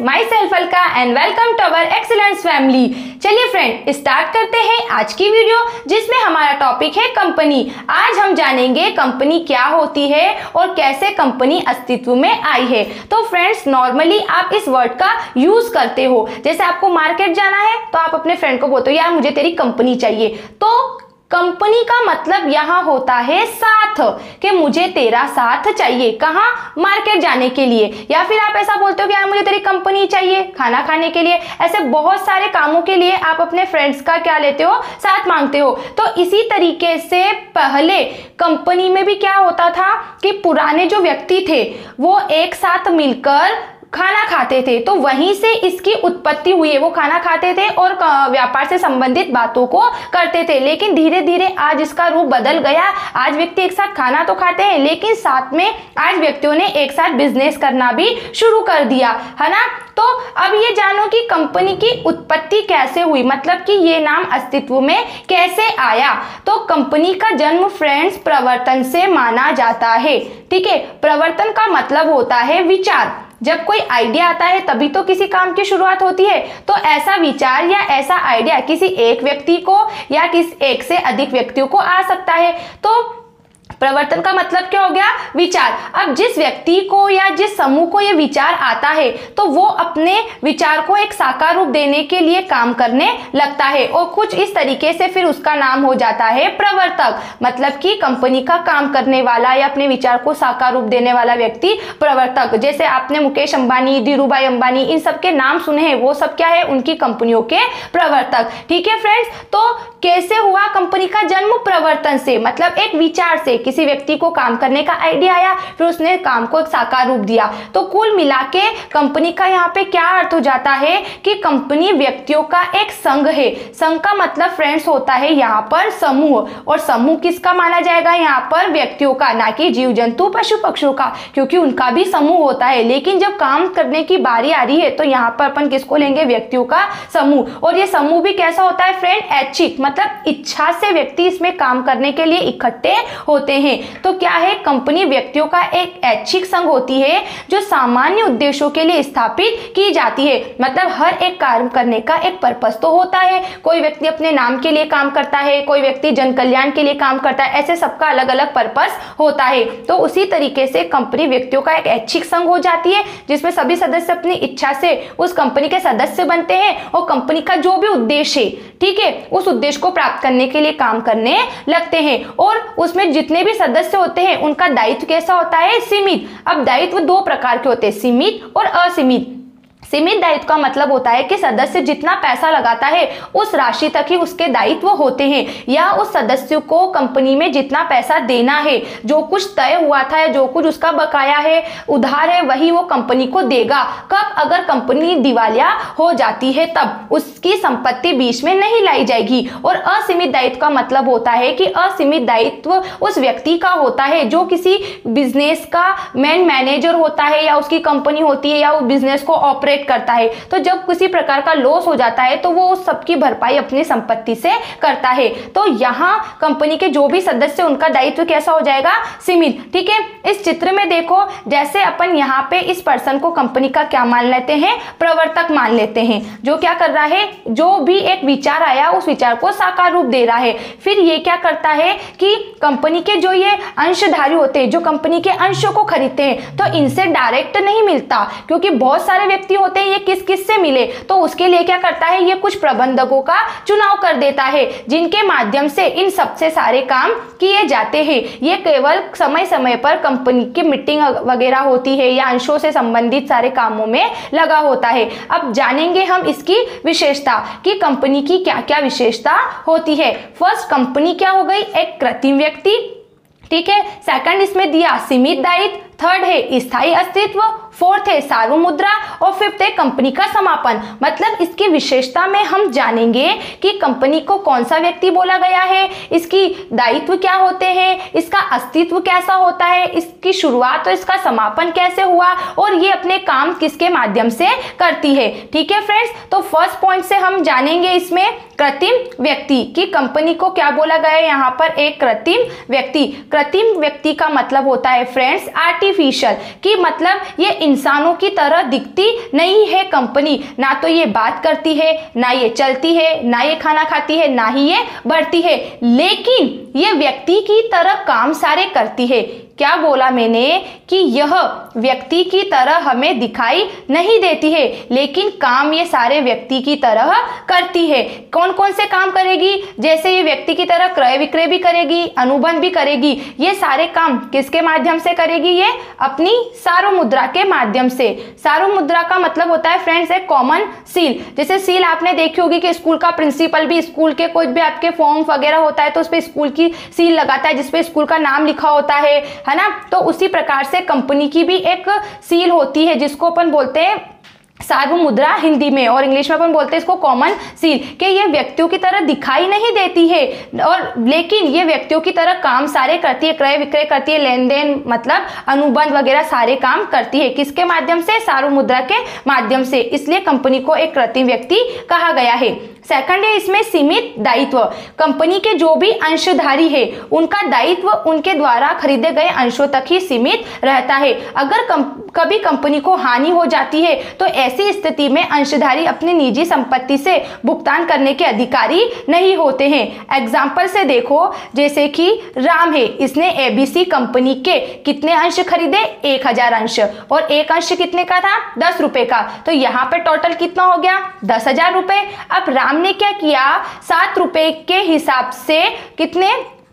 My self Alka and welcome to our excellence family. चलिए friend, start करते हैं आज की वीडियो, जिसमें हमारा टॉपिक है कंपनी। आज हम जानेंगे कंपनी क्या होती है और कैसे कंपनी अस्तित्व में आई है। तो फ्रेंड्स, नॉर्मली आप इस वर्ड का यूज करते हो। जैसे आपको मार्केट जाना है तो आप अपने फ्रेंड को बोलते हो यार मुझे तेरी कंपनी चाहिए। तो कंपनी का मतलब यहाँ होता है साथ, कि मुझे तेरा साथ चाहिए। कहाँ? मार्केट जाने के लिए। या फिर आप ऐसा बोलते हो कि यार मुझे तेरी कंपनी चाहिए खाना खाने के लिए। ऐसे बहुत सारे कामों के लिए आप अपने फ्रेंड्स का क्या लेते हो? साथ मांगते हो। तो इसी तरीके से पहले कंपनी में भी क्या होता था कि पुराने जो व्यक्ति थे वो एक साथ मिलकर खाना खाते थे। तो वहीं से इसकी उत्पत्ति हुई है। वो खाना खाते थे और व्यापार से संबंधित बातों को करते थे। लेकिन धीरे धीरे आज इसका रूप बदल गया। आज व्यक्ति एक साथ खाना तो खाते हैं, लेकिन साथ में आज व्यक्तियों ने एक साथ बिजनेस करना भी शुरू कर दिया है ना। तो अब ये जानो कि कंपनी की उत्पत्ति कैसे हुई, मतलब कि ये नाम अस्तित्व में कैसे आया। तो कंपनी का जन्म फ्रेंड्स प्रवर्तन से माना जाता है। ठीक है, प्रवर्तन का मतलब होता है विचार। जब कोई आइडिया आता है तभी तो किसी काम की शुरुआत होती है। तो ऐसा विचार या ऐसा आइडिया किसी एक व्यक्ति को या किसी एक से अधिक व्यक्तियों को आ सकता है। तो प्रवर्तन का मतलब क्या हो गया? विचार। अब जिस व्यक्ति को या जिस समूह को यह विचार आता है तो वो अपने विचार को एक साकार रूप देने के लिए काम करने लगता है और कुछ इस तरीके से फिर उसका नाम हो जाता है प्रवर्तक। मतलब कि कंपनी का काम करने वाला या अपने विचार को साकार रूप देने वाला व्यक्ति प्रवर्तक। जैसे आपने मुकेश अंबानी, धीरूभाई अंबानी, इन सब के नाम सुने हैं, वो सब क्या है? उनकी कंपनियों के प्रवर्तक। ठीक है फ्रेंड्स, तो कैसे हुआ कंपनी का जन्म? प्रवर्तन से, मतलब एक विचार से। किसी व्यक्ति को काम करने का आइडिया आया, फिर उसने काम को एक साकार रूप दिया। तो कुल मिला के कंपनी का यहाँ पे क्या अर्थ हो जाता है कि कंपनी व्यक्तियों का एक संघ है। संघ का मतलब फ्रेंड्स होता है यहाँ पर समूह। और समूह किसका माना जाएगा? यहाँ पर व्यक्तियों का, ना कि जीव जंतु पशु पक्षियों का, क्योंकि उनका भी समूह होता है। लेकिन जब काम करने की बारी आ रही है तो यहाँ पर अपन किसको लेंगे? व्यक्तियों का समूह। और ये समूह भी कैसा होता है फ्रेंड? ऐच्छिक, मतलब इच्छा से व्यक्ति इसमें काम करने के लिए इकट्ठे होते हैं। तो क्या है? कंपनी व्यक्तियों का एक ऐच्छिक संघ होती है जो सामान्य उद्देश्यों के लिए स्थापित की जाती है। मतलब हर एक कार्य करने का एक पर्पस तो होता है। कोई व्यक्ति अपने नाम के लिए काम करता है, कोई व्यक्ति जन कल्याण के लिए काम करता है। ऐसे सबका अलग अलग पर्पस होता है। तो उसी तरीके से कंपनी व्यक्तियों का एक ऐच्छिक संघ हो जाती है, जिसमें सभी सदस्य अपनी इच्छा से उस कंपनी के सदस्य बनते हैं और कंपनी का जो भी उद्देश्य है, ठीक है, उस उद्देश्य को प्राप्त करने के लिए काम करने लगते हैं। और उसमें जितने भी सदस्य होते हैं उनका दायित्व कैसा होता है? सीमित। अब दायित्व दो प्रकार के होते हैं, सीमित और असीमित। सीमित दायित्व का मतलब होता है कि सदस्य जितना पैसा लगाता है उस राशि तक ही उसके दायित्व होते हैं, या उस सदस्य को कंपनी में जितना पैसा देना है, जो कुछ तय हुआ था या जो कुछ उसका बकाया है, उधार है, वही वो कंपनी को देगा। कब? अगर कंपनी दिवालिया हो जाती है तब उसकी संपत्ति बीच में नहीं लाई जाएगी। और असीमित दायित्व का मतलब होता है कि असीमित दायित्व उस व्यक्ति का होता है जो किसी बिजनेस का मेन मैनेजर होता है, या उसकी कंपनी होती है, या उस बिजनेस को ऑपरेट करता है। तो जब किसी प्रकार का लॉस हो जाता है तो वो उस सबकी भरपाई अपनी संपत्ति से करता है। तो यहाँ कंपनी के जो भी सदस्य, उनका दायित्व कैसा हो जाएगा? सीमित। ठीक है, इस चित्र में देखो, जैसे अपन यहाँ पे इस पर्सन को कंपनी का क्या मान लेते हैं? प्रवर्तक मान लेते हैं, जो क्या कर रहा है? जो भी एक विचार आया उस विचार को साकार रूप दे रहा है। फिर ये क्या करता है कि कंपनी के जो ये अंशधारी होते हैं, जो कंपनी के अंशों को खरीदते हैं, तो इनसे डायरेक्ट नहीं मिलता, क्योंकि बहुत सारे व्यक्ति होते हैं, ये किस किस से मिले। तो उसके लिए क्या करता है? ये कुछ प्रबंधकों का चुनाव कर देता है, जिनके माध्यम से इन सबसे सारे काम किए जाते हैं। ये केवल समय समय पर कंपनी की मीटिंग वगैरह होती है या अंशों से संबंधित सारे कामों में लगा होता है। अब जानेंगे हम इसकी विशेषता कि कंपनी की क्या क्या विशेषता होती है। फर्स्ट, कंपनी क्या हो गई? एक कृत्रिम व्यक्ति। ठीक है, सेकंड इसमें दिया सीमित दायित्व, थर्ड है स्थायी अस्तित्व, फोर्थ है सार्वभौम मुद्रा और फिफ्थ है कंपनी का समापन। मतलब इसकी विशेषता में हम जानेंगे कि कंपनी को कौन सा व्यक्ति बोला गया है, इसकी दायित्व क्या होते हैं, इसका अस्तित्व कैसा होता है, इसकी शुरुआत और इसका समापन कैसे हुआ और ये अपने काम किसके माध्यम से करती है। ठीक है फ्रेंड्स, तो फर्स्ट पॉइंट से हम जानेंगे इसमें कृत्रिम व्यक्ति की कंपनी को क्या बोला गया है। यहाँ पर एक कृत्रिम व्यक्ति, कृत्रिम व्यक्ति का मतलब होता है फ्रेंड्स आर्टिफिशियल आर्टिफिशियल, कि मतलब ये इंसानों की तरह दिखती नहीं है कंपनी, ना तो ये बात करती है, ना ये चलती है, ना ये खाना खाती है, ना ही ये बढ़ती है, लेकिन ये व्यक्ति की तरह काम सारे करती है। क्या बोला मैंने कि यह व्यक्ति की तरह हमें दिखाई नहीं देती है, लेकिन काम ये सारे व्यक्ति की तरह करती है। कौन कौन से काम करेगी? जैसे ये व्यक्ति की तरह क्रय विक्रय भी करेगी, अनुबंध भी करेगी। ये सारे काम किसके माध्यम से करेगी? ये अपनी सार्वमुद्रा के माध्यम से। सार्वमुद्रा का मतलब होता है फ्रेंड्स एक कॉमन सील। जैसे सील आपने देखी होगी कि स्कूल का प्रिंसिपल भी, स्कूल के कोई भी आपके फॉर्म वगैरह होता है तो उस पर स्कूल की सील लगाता है जिसपे स्कूल का नाम लिखा होता है ना। तो उसी प्रकार से कंपनी की भी एक सील होती है जिसको अपन बोलते हैं सार्वमुद्रा हिंदी में, और इंग्लिश में अपन बोलते हैं इसको कॉमन सील, कि ये व्यक्तियों की तरह दिखाई नहीं देती है और लेकिन ये व्यक्तियों की तरह काम सारे करती है, क्रय विक्रय करती है, लेन देन मतलब अनुबंध वगैरह सारे काम करती है। किसके माध्यम से? सार्वमुद्रा के माध्यम से। इसलिए कंपनी को एक कृत्रिम व्यक्ति कहा गया है। सेकंड है इसमें सीमित दायित्व। कंपनी के जो भी अंशधारी है उनका दायित्व उनके द्वारा खरीदे गए अंशों तक ही सीमित रहता है। अगर कभी कंपनी को हानि हो जाती है तो ऐसी स्थिति में अंशधारी अपनी निजी संपत्ति से भुगतान करने के अधिकारी नहीं होते हैं। एग्जाम्पल से देखो, जैसे कि राम है, इसने एबीसी कंपनी के कितने अंश खरीदे? 1000 अंश, और एक अंश कितने का था? 10 रुपए का। तो यहाँ पे टोटल कितना हो गया? 10,000 रुपए। अब राम ने क्या किया? 7 रुपए के हिसाब से कितने?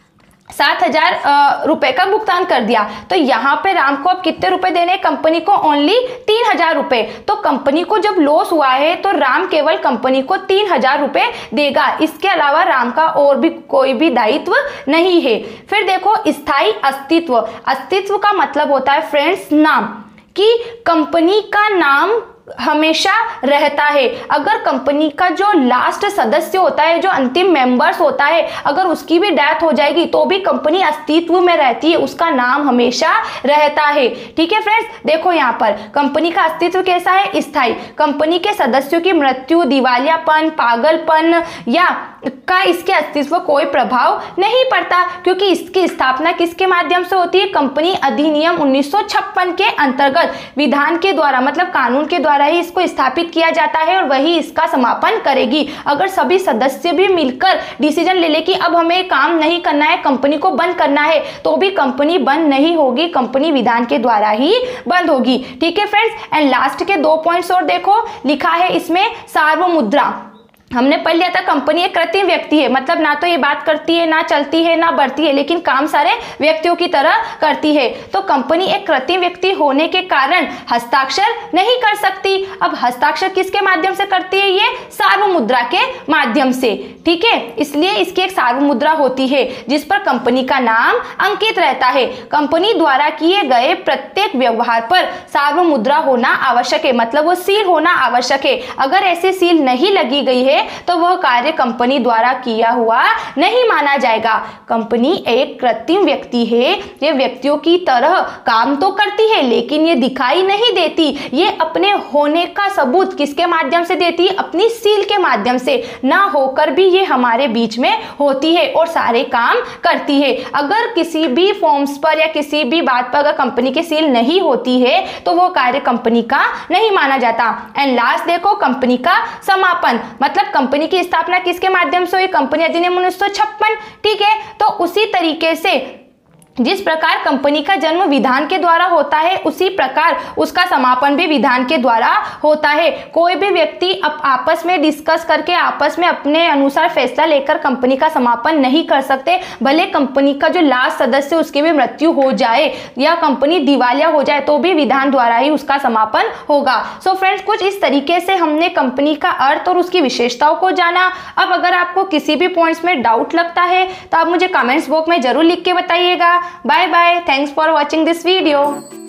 7,000 रुपए का भुगतान कर दिया। तो यहाँ पे राम को अब कितने रुपए देने? कंपनी को ओनली 3,000 रुपए। तो कंपनी को जब लॉस हुआ है तो राम केवल कंपनी को 3,000 रुपए देगा, इसके अलावा राम का और भी कोई भी दायित्व नहीं है। फिर देखो स्थायी अस्तित्व। अस्तित्व का मतलब होता है फ्रेंड्स नाम, कि कंपनी का नाम हमेशा रहता है। अगर कंपनी का जो लास्ट सदस्य होता है, जो अंतिम मेंबर्स होता है, अगर उसकी भी डेथ हो जाएगी तो भी कंपनी अस्तित्व में रहती है, उसका नाम हमेशा रहता है। ठीक है फ्रेंड्स, देखो यहाँ पर कंपनी का अस्तित्व कैसा है? स्थायी। कंपनी के सदस्यों की मृत्यु, दिवालियापन, पागलपन या का इसके अस्तित्व कोई प्रभाव नहीं पड़ता, क्योंकि इसकी स्थापना किसके माध्यम से होती है? कंपनी अधिनियम 1956 के अंतर्गत विधान के द्वारा मतलब कानून के द्वारा ही इसको स्थापित किया जाता है और वही इसका समापन करेगी। अगर सभी सदस्य भी मिलकर डिसीजन ले ले कि अब हमें काम नहीं करना है, कंपनी को बंद करना है, तो भी कंपनी बंद नहीं होगी, कंपनी विधान के द्वारा ही बंद होगी। ठीक है फ्रेंड्स, एंड लास्ट के 2 पॉइंट्स और देखो, लिखा है इसमें सार्वमुद्रा। हमने पढ़ लिया था कंपनी एक कृत्रिम व्यक्ति है, मतलब ना तो ये बात करती है, ना चलती है, ना बढ़ती है, लेकिन काम सारे व्यक्तियों की तरह करती है। तो कंपनी एक कृत्रिम व्यक्ति होने के कारण हस्ताक्षर नहीं कर सकती। अब हस्ताक्षर किसके माध्यम से करती है? ये सार्वमुद्रा के माध्यम से। ठीक है, इसलिए इसकी एक सार्वमुद्रा होती है जिस पर कंपनी का नाम अंकित रहता है। कंपनी द्वारा किए गए प्रत्येक व्यवहार पर सार्वमुद्रा होना आवश्यक है, मतलब वो सील होना आवश्यक है। अगर ऐसी सील नहीं लगी गई है तो वह कार्य कंपनी द्वारा किया हुआ नहीं माना जाएगा। कंपनी एक कृत्रिम व्यक्ति है, ये व्यक्तियों की तरह काम तो करती है लेकिन ये दिखाई नहीं देती। ये अपने होने का सबूत किसके माध्यम से देती है? अपनी सील के माध्यम से। ना होकर भी ये हमारे बीच में होती है और सारे काम करती है। अगर किसी भी फॉर्म्स पर या किसी भी बात पर अगर कंपनी की सील नहीं होती है तो वो कार्य कंपनी का नहीं माना जाता। एंड लास्ट देखो, कंपनी का समापन, मतलब कंपनी की स्थापना किसके माध्यम से हुई? कंपनी अधिनियम 1956। ठीक है, तो उसी तरीके से जिस प्रकार कंपनी का जन्म विधान के द्वारा होता है उसी प्रकार उसका समापन भी विधान के द्वारा होता है। कोई भी व्यक्ति आपस में डिस्कस करके आपस में अपने अनुसार फैसला लेकर कंपनी का समापन नहीं कर सकते, भले कंपनी का जो लास्ट सदस्य उसकी भी मृत्यु हो जाए या कंपनी दिवालिया हो जाए तो भी विधान द्वारा ही उसका समापन होगा। सो फ्रेंड्स, कुछ इस तरीके से हमने कंपनी का अर्थ और उसकी विशेषताओं को जाना। अब अगर आपको किसी भी पॉइंट्स में डाउट लगता है तो आप मुझे कमेंट्स बॉक्स में जरूर लिख के बताइएगा। Bye bye. Thanks for watching this video.